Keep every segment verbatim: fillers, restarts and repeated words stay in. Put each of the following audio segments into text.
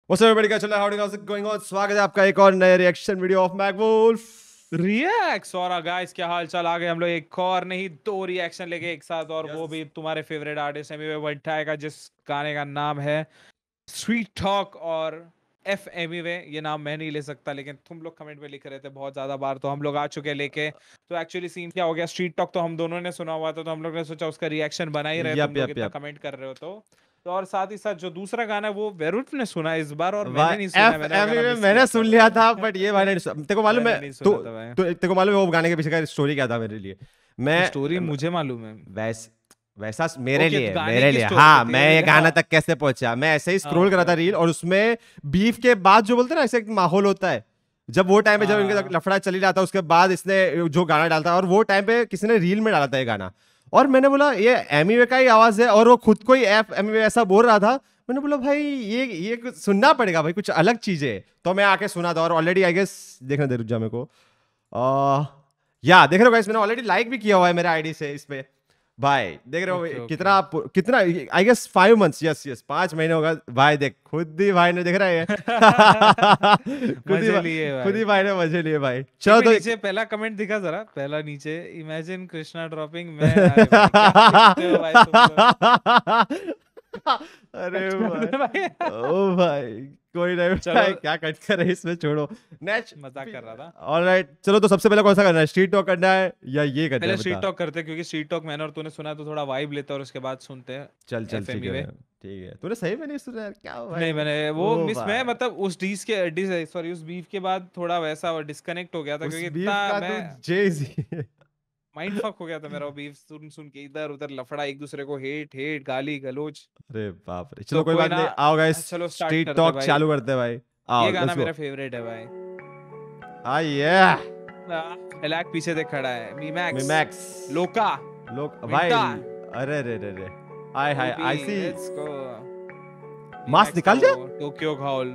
What's up everybody, क्या चल रहा है? How's it going on? स्वागत है आपका एक और नए reaction video of McWolf reacts. और गाइस क्या हाल चाल, आ गए हम लोग एक और नहीं दो रिएक्शन लेके एक साथ, और yes. वो भी तुम्हारे favourite artist Emiway Bantai का, जिस गाने का नाम है स्ट्रीट टॉक। और एफ एमी वे, ये नाम मैं नहीं ले सकता, लेकिन तुम लोग कमेंट में लिख रहे थे बहुत ज्यादा बार, तो हम लोग आ चुके लेके। तो एक्चुअली सीन क्या हो गया, स्ट्रीट टॉक तो हम दोनों ने सुना हुआ था, तो हम लोग ने सोचा उसका रिएक्शन बना ही रहे। yep, तुम लोग yep, इतना yep. कमेंट कर रहे हो तो तो और साथ ही साथ जो दूसरा गाना है वो वेरुल्फ ने सुना इस बार, और मैंने नहीं सुना। मैंने मैंने सुन लिया था, बट ये भाई ने तेरे को मालूम है, तो तेरे को मालूम है वो गाने के पीछे का स्टोरी क्या था मेरे लिए? मैं स्टोरी मुझे मालूम है, वैस वैसा मेरे लिए मेरे लिए हाँ, मैं ये गाना तक कैसे पहुंचा? मैं ऐसे ही स्क्रॉल कर रहा था रील, और उसमें बीफ के बाद जो बोलते हैं ना, ऐसे एक माहौल होता है जब वो टाइम पे, जब इनका लफड़ा चली रहा था, उसके बाद इसने जो गाना डालता, और वो टाइम पे किसी ने रील में डाला था ये गाना, और मैंने बोला ये एमी वे का ही आवाज है, और वो खुद को ही एफ एमी वे ऐसा बोल रहा था। मैंने बोला भाई ये ये सुनना पड़ेगा भाई, कुछ अलग चीज है। तो मैं आके सुना था, और ऑलरेडी आई गेस देखना दे रुक जा मेरे को, आ, या देख रहे हो गाइस, मैंने ऑलरेडी लाइक भी किया हुआ है मेरे आईडी से इस पे भाई। देख रहे हो okay, कितना okay. कितना I guess five months, yes yes पांच महीने होगा भाई। देख खुद ही भाई ने, देख रहा है खुद ही खुद ही भाई ने मजे लिए भाई। चलो तो नीचे पहला कमेंट दिखा जरा, पहला नीचे, इमेजिन कृष्णा ड्रॉपिंग में। अरे भाई ओ भाई कोई नहीं, क्या कट कर रहे इसमें, छोड़ो, नेक्स्ट मजाक कर रहा था। ऑलराइट चलो, तो सबसे पहले कौन सा करना है, स्ट्रीट टॉक करना है या ये करना है? पहले स्ट्रीट टॉक करते हैं, क्योंकि स्ट्रीट टॉक मैंने और तूने सुना तो थोड़ा वाइब लेते हैं, और उसके बाद सुनते हैं। चल चल ठीक है ठीक है। तूने सही में नहीं सुना यार? क्या भाई? नहीं मैंने वो मिस में, मतलब उस डीस के सॉरी उस बीफ के बाद थोड़ा वैसा डिस्कनेक्ट हो गया था, क्योंकि इतना मैं जेजी माइंड फक हो गया था मेरा बीफ सुन सुन के, इधर उधर लफड़ा, एक दूसरे को हेट हेट गाली गलोच। अरे बाप रे, चलो कोई बात नहीं, आओ गाइस स्ट्रीट टॉक चालू करते हैं भाई। आओ, ये गाना मेरा फेवरेट है भाई। आ ये एलैक पीछे देख खड़ा है, मीमैक्स मीमैक्स लोका लोक भाई। अरे रे रे रे आई हाय आई सी, लेट्स गो। मास्क निकाल जा, टोक्यो घाउल।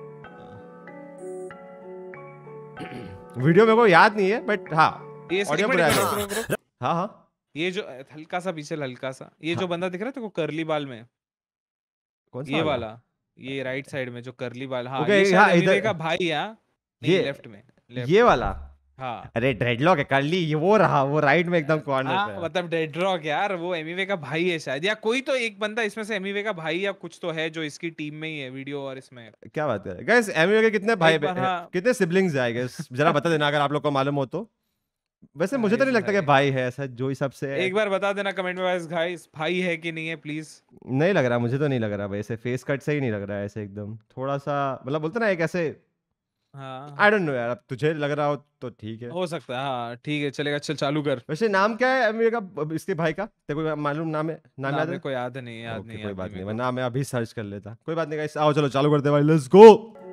वीडियो मेरे को याद नहीं है, बट हाँ ऑडियो पूरा है। हाँ हाँ ये जो हल्का सा पीछे, हल्का सा ये जो बंदा दिख रहा है तेरे को कर्ली बाल में, कौन सा ये वाला, ये राइट साइड में जो कर्ली बाल, हाँ okay, ये हाँ, इधर का भाई है, ये लेफ्ट में, लेफ्ट ये वाला, हाँ। अरे ड्रेडलॉक है कर्ली, ये वो रहा, वो राइट में एकदम कॉर्नर पे, मतलब ड्रेडलॉक यार, वो एमीवे का भाई है शायद, या कोई तो एक बंदा इसमें से एमीवे का भाई या कुछ तो है जो इसकी टीम में ही है वीडियो। और इसमें क्या बात कर रहे हैं गाइस, एमीवे के कितने भाई, कितने सिबलिंग्स है गाइस, जरा बता देना अगर आप लोग को मालूम हो तो। वैसे मुझे तो नहीं लगता कि भाई है ऐसा, जो हिसाब से एक बार बता देना कमेंट में गाइस, भाई है कि नहीं है प्लीज। नहीं लग रहा, मुझे तो नहीं लग रहा भाई, ऐसे फेस कट से ही नहीं लग रहा है, ऐसे एकदम थोड़ा सा, मतलब बोलते ना एक ऐसे, हाँ आई डोंट नो यार, अब तुझे लग रहा हो तो ठीक है, हो सकता है, हाँ ठीक है चलेगा, चल चालू कर। वैसे नाम क्या है एमी का, इसके भाई का तेरे को मालूम नाम है? नाम याद है? कोई याद नहीं, याद नहीं, कोई बात नहीं, वरना मैं अभी सर्च कर लेता। कोई बात नहीं गाइस, आओ चलो चालू करते हैं भाई, लेट्स गो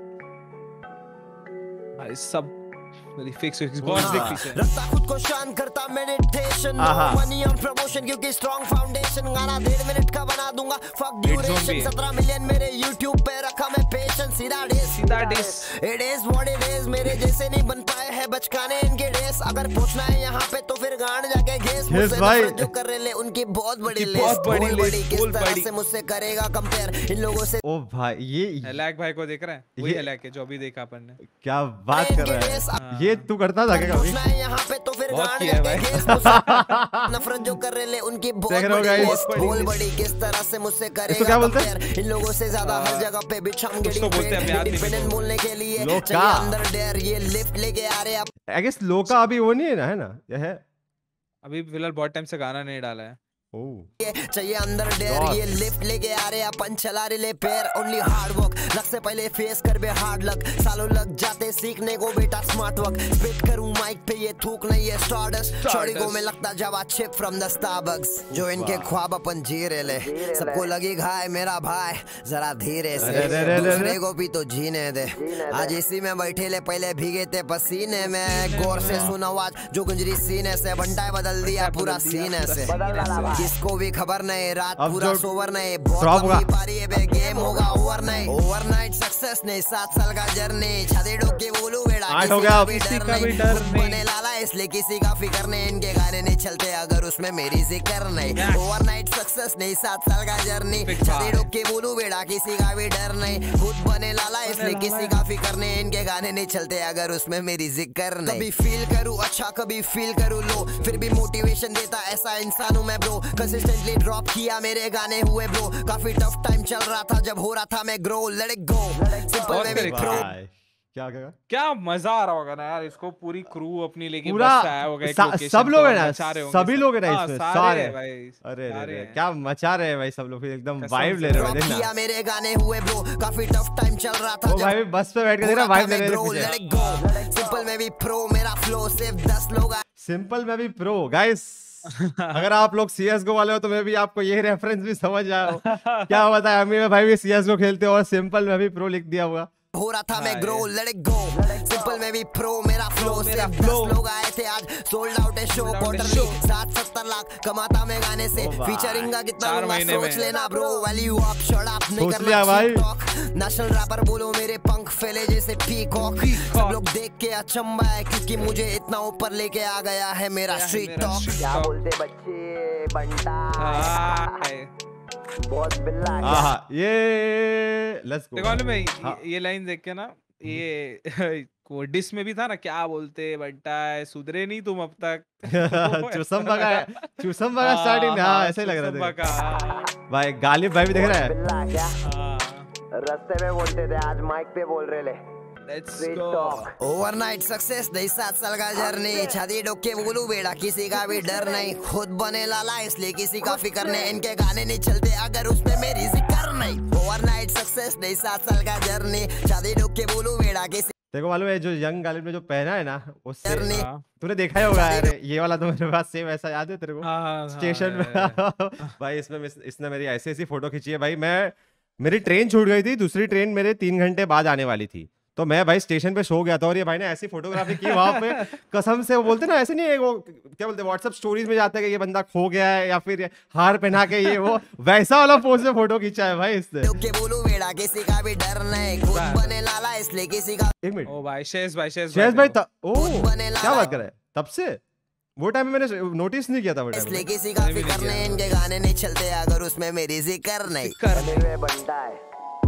भाई। सब फिक्स फिक्स बॉस देख पीछे, रखता खुद को शान करता मेडिटेशन, मनी ऑन प्रमोशन क्योंकि स्ट्रांग फाउंडेशन, गाना डेढ़ मिनट का बना दूंगा, फक ड्यूरेशन, सत्रह मिलियन मेरे यूट्यूब पे रखा मैं पेशेंस, सीधा डिस सीधा diss, it is what it is, मेरे जैसे नहीं बन पाए हैं बचकाने इनके डेस, अगर पूछना है यहाँ पे तो फिर गांड जाके घेस, मुझसे जो कर रहे ले उनकी बहुत बड़ी लिस्ट, बहुत बड़ी लिस्ट, किस तरह से मुझसे करेगा कंपेयर इन लोगों से। ओ भाई ये एलैक भाई को देख रहा है, वही एलैक है जो अभी देखा अपन ने, क्या बात कर रहा है, ये तू करता था क्या कभी? यहाँ पे तो फिर नफरत जो कर रहे ले उनकी बहुत बड़ी, किस तरह से मुझसे करेगा क्या बोलते हैं? इन लोगों से ज्यादा हर जगह पे बिछम गेटिंग बोलने के लिए अंदर डेयर, ये लिफ्ट लेके आ रहे आप। आई गेस लोका अभी वो नहीं है ना, है ना, ये है अभी फिलहाल बहुत टाइम से गाना नहीं डाला है। चाहिए अंदर डेयर, ये लिफ्ट लेके आ रहे अपन चला रहे ले पैर, ओनली हार्ड वर्क, लग से पहले फेस कर बे हार्ड लक, सालों लग जाते सीखने को बेटा स्मार्ट वर्क, स्पिट करूं माइक पे ये थूक नहीं है स्टारडस्ट, छोड़ी को में लगता java chip from the Starbucks, जो इनके ख्वाब अपन जी रहे ले, सबको लगी घाय मेरा भाई जरा धीरे से, दूसरे को भी तो जीने दे, आज इसी में बैठे ले पहले भीगे थे पसीने में, गौर से सुना आवाज जो गुंजरी सीने से, बंटाए बदल दिया पूरा सीने से, किसको भी खबर नहीं, रात पूरा सोवर नहीं, बहुत लंबी पारी है बे, गेम होगा ओवर नहीं, ओवरनाइट सक्सेस सक्सेस नहीं सात साल का जर्नी छाती ठोक के बोलूं बेड़ा आठ हो गया किसी का भी डर नहीं बने लाला इसलिए किसी का फिक्र नहीं इनके गाने नहीं चलते अगर उसमें मेरी जिक्र नहीं ओवरनाइट सक्सेस नहीं सात साल का जर्नी छाती ठोक के बोलूं बेड़ा किसी का भी डर नहीं खुद बने लाला इसलिए किसी का फिक्र नहीं इनके गाने नहीं चलते अगर उसमें मेरी जिक्र नहीं कभी फील करूं अच्छा कभी फील करूं लो फिर भी मोटिवेशन देता ऐसा इंसान हूं मैं ब्रो कंसिस्टेंटली ड्रॉप किया मेरे गाने हुए ब्रो काफी टफ टाइम चल रहा था जब हो रहा था मैं grow let it go simple way grow क्या क्या क्या मजा आ रहा होगा ना यार इसको पूरी क्रू अपनी लेके पूरा बस आया होगा एक लोकेशन सब लोग है ना पे, सभी लोग है ना हाँ, इसमें सारे सारे भाई अरे सारे अरे हैं। क्या मचा रहे हैं भाई सब लोग एकदम कसम वाइब से ले रहे हो ड्रॉप देखना किया मेरे गाने हुए ब्रो काफी टफ टाइम चल रहा था वो भाई भी बस पे बैठ के देखना वाइब ले रहे हैं लेट इट गो सिंपल में भी प्रो मेरा फ्लो सिर्फ दस लोग सिंपल में भी प्रो गाइस अगर आप लोग सी एस गो वाले हो तो मैं भी आपको ये रेफरेंस भी समझ आया क्या हुआ था अमी में भाई भी सी एस गो खेलते हो और सिंपल में भी प्रो लिख दिया हुआ हो रहा था मैं grow let it go simple में भी प्रो मेरा फ्लो सिर्फ दस लोग आए थे आज सोल्ड आउट है शो क्वार्टरली साठ सत्तर लाख कमाता मैं गाने से फीचरिंग का कितना लूंगा सोच लेना bro value up shut up नहीं करना भाई नेशनल रैपर बोलो मेरे पंख फैले जैसे पीकॉक सब लोग देख के अचंभा है क्योंकि मुझे इतना ऊपर लेके आ गया है मेरा स्ट्रीट टॉक क्या बोलते बच्चे बंटा बहुत बिल्ला आहा ये लेट्स गो देखो मैं हाँ। ये लाइन देख के ना ये को डिस में भी था ना क्या बोलते बंटा है सुधरे नहीं तुम अब तक चुसम बगा चुसम बगा स्टार्टिंग हां ऐसे ही लग रहा था भाई गालिब भाई भी देख रहा है बिल्ला क्या रास्ते में बोलते थे आज माइक पे बोल रहे ले लेट्स गो ओवरनाइट सक्सेस नहीं सात साल का जर्नी छाती ठोक के बोलूं बेड़ा किसी का भी डर नहीं खुद बने लाला इसलिए किसी का फिक्र नहीं इनके गाने नहीं चलते अगर उसमें मेरी जिक्र नहीं ओवरनाइट सक्सेस नहीं सात साल का जर्नी छाती ठोक के बोलूं बेड़ा किसी देखो मालूम है जो यंग गालिब ने जो पहना है ना उससे तूने देखा ही होगा यार ये वाला तो मेरे पास सेम ऐसा याद है तेरे को स्टेशन में भाई इसमें इसने मेरी ऐसी ऐसी फोटो खींची है भाई मैं मेरी ट्रेन छूट गई थी दूसरी ट्रेन मेरे तीन घंटे बाद आने वाली थी तो मैं भाई स्टेशन पे सो गया था और ये भाई ने ऐसी फोटोग्राफी की वहां पे कसम से वो बोलते ना ऐसे नहीं है वो क्या बोलते व्हाट्सएप स्टोरीज में जाते हैं कि ये बंदा खो गया है या फिर हार पहना के ये वो वैसा वाला पोज में फोटो खींचा है भाई इसने के बोलू बेड़ा किसी का भी डर नहीं खुद बने लाला इसलिए किसी का एक मिनट ओ भाई शेष भाई शेष शेष भाई ओ क्या बात कर रहा है तब से वो टाइम में मैंने नोटिस नहीं किया था वो टाइम इसलिए किसी का फिक्र नहीं इनके गाने नहीं चलते अगर उसमें मेरी जिक्र नहीं करने बनता है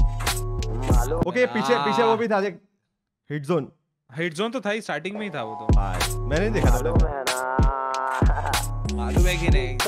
ओके पीछे पीछे वो भी था देख हिट जोन हिट जोन तो था ही स्टार्टिंग में ही था वो तो भाई मैंने नहीं देखा था मालूम है कि नहीं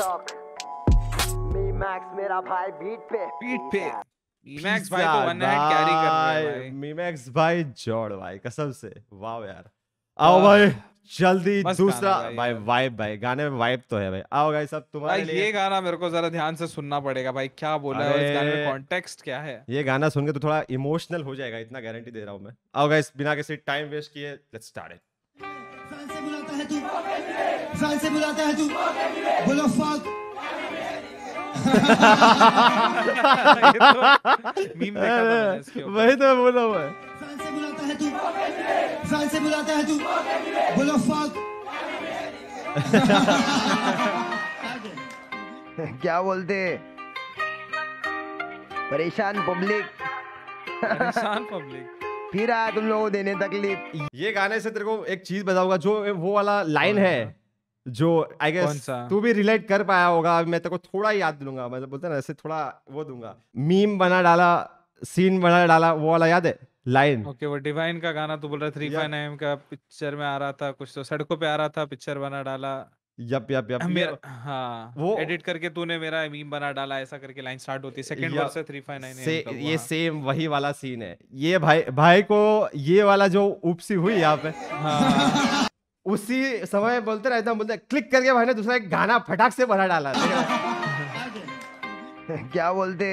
मी मैक्स मेरा भाई बीट पे बीट पे मी मैक्स भाई को वन हैंड कैरी कर रहा है भाई मी मैक्स भाई जोड़ भाई कसम से वाओ यार आओ भाई जल्दी दूसरा भाई वाइब भाई गाने में वाइब तो है भाई आओ गाइस सब तुम्हारे लिए ये गाना मेरे को जरा ध्यान से सुनना पड़ेगा भाई क्या बोला है इस गाने में कॉन्टेक्स्ट क्या है ये गाना सुन के तो थोड़ा इमोशनल हो जाएगा इतना गारंटी दे रहा हूं मैं आओ गाइस बिना किसी टाइम वेस्ट किए लेट्स स्टार्ट इट फ्रांस से बुलाता है तू फ्रांस से बुलाता है तू बोलो फक मीम देखा था मैंने इसके ऊपर वही तो बोला हुआ है फ्रांस से बुलाता है तू फ्रांस से बुलाता है तू बोलो फक क्या बोलते परेशान पब्लिक परेशान पब्लिक फिर आया तुम लोगों देने तकलीफ ये गाने से तेरे को एक चीज बताऊंगा जो वो वाला लाइन है जो आई गेस तू भी रिलेट कर पाया होगा मैं तेरे को थोड़ा याद दूंगा मैं बोलता ना ऐसे थोड़ा वो दूंगा मीम बना डाला सीन बना डाला वो वाला याद है लाइन ओके वो डिवाइन का गाना तू बोल रहा थ्री फाइव नाइन का पिक्चर में आ रहा था कुछ तो सड़कों पे आ रहा था पिक्चर बना डाला यप यप यप मेरा हाँ वो एडिट करके तूने मेरा मीम बना डाला ऐसा करके लाइन स्टार्ट होती है सेकंड वर्ड से थ्री फाइव नाइन से ये सेम वही वाला सीन है ये भाई भाई को ये वाला जो उपसी हुई यहाँ पे हाँ। उसी समय बोलते रहता बोलते क्लिक करके भाई ने दूसरा एक गाना फटाक से बना डाला क्या बोलते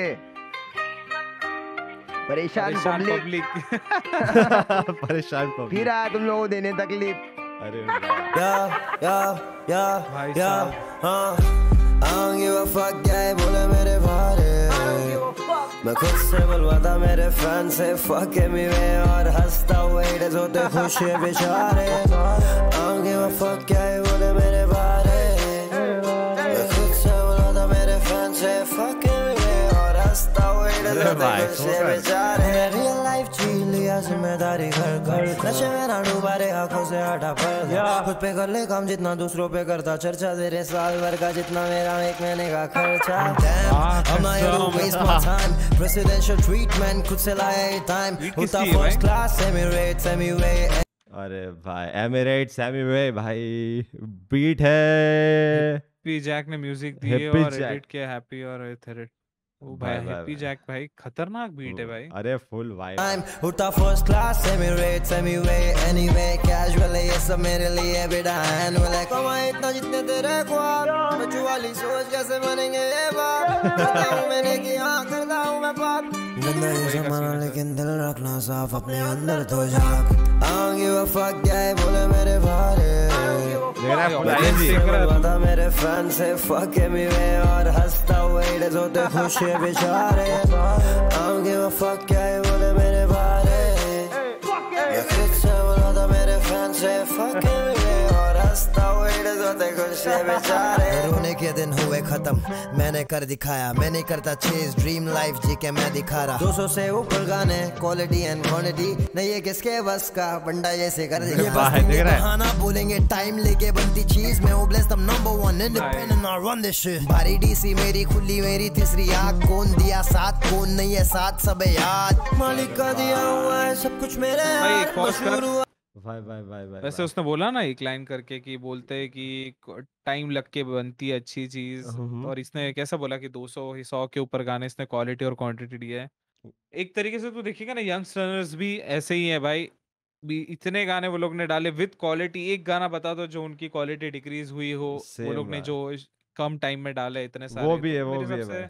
परेशान पब्लिक परेशान पब्लिक फिर आया तुम लोगों देने तकलीफ अरे या या या या हाँ I don't give a fuck क्या है बोले मेरे बारे मैं खुद से बुलवाता मेरे फैन से fuck me में और हंसता वेट्स होते खुश है बेचारे I don't give a fuck क्या है बोले मेरे बारे मैं खुद से बुलवाता मेरे फैन से fuck me में और हंसता वेट्स रियल लाइफ जी लिया जिम्मेदारी घर घर नशे में ना डूबा रे आंखों से हटा पर्दा खुद पे कर ले काम जितना दूसरों पे करता चर्चा तेरे साल भर का जितना मेरा एक महीने का खर्चा I'm not here to waste my time presidential treatment खुद से लाया ये टाइम उतना फर्स्ट क्लास Emirates Emirates अरे भाई एमिरेट्स एमिवे भाई बीट है हैप्पी जैक ने म्यूजिक दी है और एडिट किया हैप्पी और एथेरेट ओ भाई हैप्पी जैक भाई खतरनाक बीट है भाई अरे फुल वाइब टाइम उठा first class Emirates Emirates anyway casual ये सब मेरे लिए बेटा एनुअल है कमाए इतना जितने तेरे ख्वाब बच्चों वाली सोच कैसे बनेंगे ये बाप करता हूँ मैंने किया करता हूँ मैं पाप गंदा ये जमाना लेकिन दिल रखना साफ अपने अंदर तो झांक I don't give a fuck क्या है बोले मेरे बारे बता मेरे फैन से fuck Emirates और हंसता हुए इधर होते खुश है बेचारे I don't give a fuck क्या है बोले मेरे बारे मैं खुद से बोला था मेरे फैन से fuck Emirates और हंसता हुए इधर होते खुश है बेचारे रोने के दिन हुए खत्म मैंने कर दिखाया मैं नहीं करता चेज ड्रीम लाइफ जी के मैं दिखा रहा दो सौ से ऊपर गाने क्वालिटी एंड क्वांटिटी नहीं है किसके बस का बंडा जैसे कर दिया बहाना बोलेंगे टाइम लेके बनती चीज मैं हूँ ब्लेस्ड नंबर वन इंडिपेंडेंट और रन दिस शिट भारी डीसी मेरी खुली मेरी तीसरी आँख कौन दिया साथ कौन नहीं है साथ सब याद मालिक का दिया हुआ है सब कुछ मेरे हाथ मशहूर हुआ भाई भाई भाई भाई वैसे उसने बोला ना एक लाइन करके कि बोलते हैं कि टाइम लग के बनती है अच्छी चीज और इसने कैसा बोला कि दो सौ सौ के ऊपर गाने इसने क्वालिटी और क्वांटिटी दी है एक तरीके से तू देखिएगा ना यंगस्टर्स भी ऐसे ही है भाई भी इतने गाने वो लोग ने डाले विद क्वालिटी एक गाना बता दो जो उनकी क्वालिटी डिक्रीज हुई हो वो लोग ने जो कम टाइम में डाले इतने सारे वो भी है तो वो मेरे भी हिसाब है से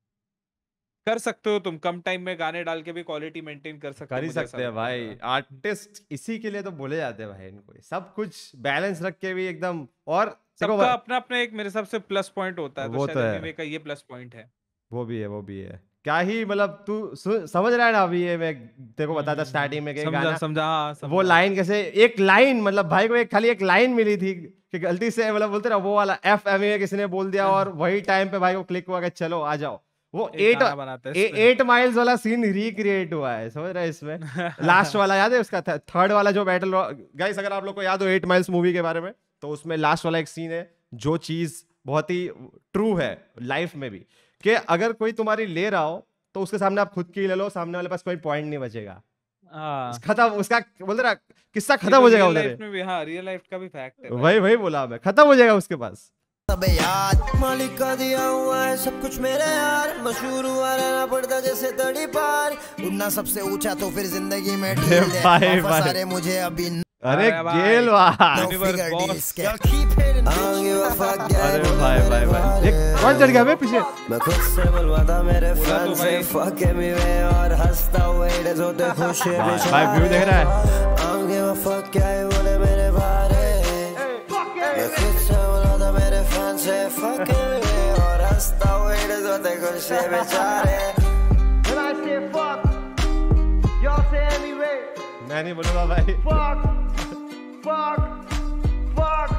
कर सकते हो तुम कम टाइम में गाने डाल के भी क्वालिटी मेंटेन कर सकते हो कर ही मुझे ऐसा सकते हैं लगता भाई है आर्टिस्ट इसी के लिए तो बोले जाते हैं भाई इनको सब कुछ बैलेंस रख के भी एकदम और देखो सबका अपना अपना एक मेरे हिसाब से प्लस पॉइंट होता है वो तो तो शायद है। एनीमे का ये प्लस पॉइंट है वो भी है वो भी है क्या ही मतलब तू सु- समझ रहा है ना अभी ये मैं तेरे को बताता हम्म, स्टार्टिंग में कि समझा गाना समझा हाँ, वो समझा लाइन कैसे एक लाइन मतलब भाई को एक खाली एक लाइन मिली थी कि गलती से मतलब बोलते ना वो वाला एफ एम ए किसी ने बोल दिया और वही टाइम पे भाई को क्लिक हुआ कि चलो आ जाओ वो एक एट गाना बनाता है इस पे। एट माइल्स वाला सीन रिक्रिएट हुआ है समझ रहे हैं इसमें लास्ट वाला याद है उसका थर्ड वाला जो बैटल गाइस अगर आप लोग को याद हो एट माइल्स मूवी के बारे में तो उसमें लास्ट वाला एक सीन है जो चीज बहुत ही ट्रू है लाइफ में भी कि अगर कोई तुम्हारी ले रहा हो तो उसके सामने आप खुद की ले लो सामने वाले पास कोई पॉइंट नहीं बचेगा हाँ खत्म उसका बोलते ना किस्सा ये खत्म तो हो जाएगा रियल उधर लाइफ में भी हाँ रियल लाइफ का भी फैक्ट है भाई वही वही बोला मैं खत्म हो जाएगा उसके पास सब याद मालिक का दिया हुआ है सब कुछ मेरे यार मशहूर हुआ रहना पड़ता जैसे तड़ी पार उड़ना सबसे ऊंचा तो फिर जिंदगी में ढील दे भाई, वापस भाई। आ रहे मुझे अभी no अरे अरे भाई। गेल भाई Universe figure boss। deals के I don't give a fuck क्या है अरे बोले भाई मेरे भाई भाई बारे। ये कौन चढ़ गया बे पीछे मैं खुद से बुलवाता मेरे बोला फैन तो से भाई। fuck Emirates और हंसता हुए इधर होते खुश है भाई, बेचारे भाई, view देख रहा है? I don't give a fuck क्या है बोले मेरे बारे मैं खुद से बुलवाता मेरे फैन से fuck Emirates और हंसता हुए इधर होते खुश है बेचारे When I say fuck, y'all say Emirates. मैं नहीं बोलूंगा भाई Fuck, fuck, fuck.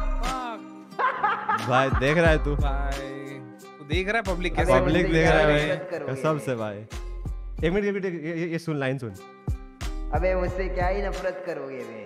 भाई देख रहा है तू भाई तू देख रहा है पब्लिक कैसे पब्लिक बोलते देख क्या रहा है है? भाई करोगे कसम से भाई एक मिनट एक मिनट ये- ये ये सुन लाइन सुन अबे मुझसे क्या ही नफरत करोगे बे?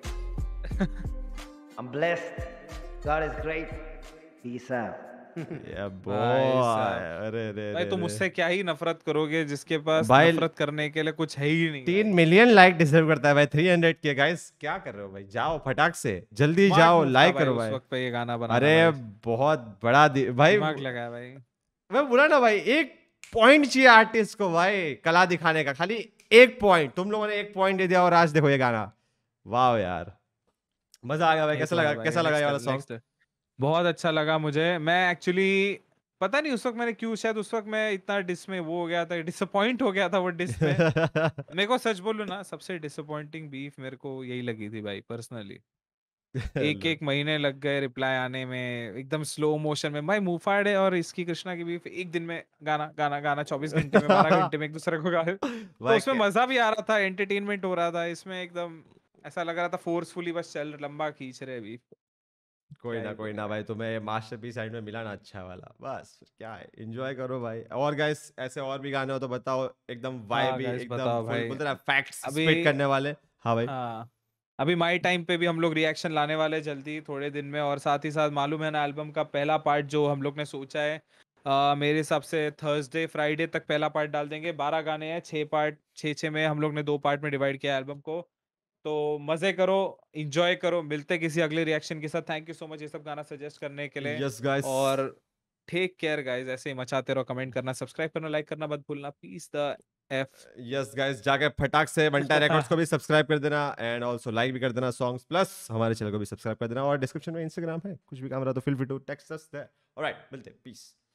I'm blessed. God is great. Peace out. ये बॉय साहब। अरे अरे भाई अरे तुम मुझसे क्या ही नफरत करोगे जिसके पास भाई- नफरत करने के लिए कुछ है ही नहीं तीन मिलियन लाइक डिजर्व करता है भाई थ्री हंड्रेड के गाइस क्या कर रहे हो भाई जाओ फटाक से जल्दी दिमाग जाओ घूमता लाइक भाई करो उस भाई वक्त पे ये गाना बनाना अरे भाई। बहुत बड़ा दि- भाई दिमाग लगा भाई मैं बोला ना भाई एक पॉइंट चाहिए आर्टिस्ट को भाई कला दिखाने का खाली एक पॉइंट तुम लोगों ने एक पॉइंट दे दिया और आज देखो ये गाना वाह यार मजा आ गया भाई Thanks कैसा भाई, लगा भाई, कैसा लगा ये next वाला step, सॉन्ग next step। बहुत अच्छा लगा मुझे मैं एक्चुअली पता नहीं उस वक्त मैंने क्यों शायद उस वक्त मैं इतना डिस में वो हो गया था डिसअपॉइंट हो गया था वो डिस में मेरे को सच बोलूं ना सबसे डिसअपॉइंटिंग बीफ मेरे को यही लगी थी भाई पर्सनली एक एक महीने लग गए रिप्लाई आने में एकदम स्लो मोशन में भाई मुफाड़े और इसकी कृष्णा की बीफ एक दिन में गाना गाना गाना चौबीस घंटे में बारह घंटे में एक दूसरे को गा रहे तो भाई उसमें क्या- मजा भी आ रहा था एंटरटेनमेंट हो रहा था इसमें एकदम ऐसा लग रहा था फोर्सफुली बस चल लंबा खींच रहे बीफ कोई ना कोई ना भाई, तुम्हें मास्टरपीस साइड में मिला ना अच्छा वाला, बस क्या है, एंजॉय करो भाई। और गाइस ऐसे और भी गाने हो तो बताओ, एकदम वाइब एकदम फुल बोलते ना फैक्ट्स स्पिट करने वाले। हाँ भाई हाँ अभी माई टाइम पे भी हम लोग रिएक्शन लाने वाले जल्दी थोड़े दिन में, और साथ ही साथ मालूम है ना एल्बम का पहला पार्ट जो हम लोग ने सोचा है, आ, मेरे हिसाब से थर्सडे फ्राइडे तक पहला पार्ट डाल देंगे। बारह गाने हैं, छः पार्ट, छः छः में हम लोग ने दो पार्ट में डिवाइड किया एल्बम को। तो मजे करो, एंजॉय करो, मिलते किसी अगले रिएक्शन के साथ। थैंक यू सो मच ये सब गाना सजेस्ट करने के लिए। यस गाइस, और टेक केयर गाइस, ऐसे ही मचाते रहो, कमेंट करना, सब्सक्राइब करना, लाइक करना मत भूलना। Peace the F. Yes guys, जाके फटाक से बंटा रिकॉर्ड्स को भी सब्सक्राइब कर देना, एंड आल्सो लाइक भी कर देना सॉन्ग्स, प्लस हमारे चैनल को भी सब्सक्राइब कर देना, और डिस्क्रिप्शन में इंस्टाग्राम है, कुछ भी काम रहा तो feel free to text us there. Alright, मिलते हैं, पीस।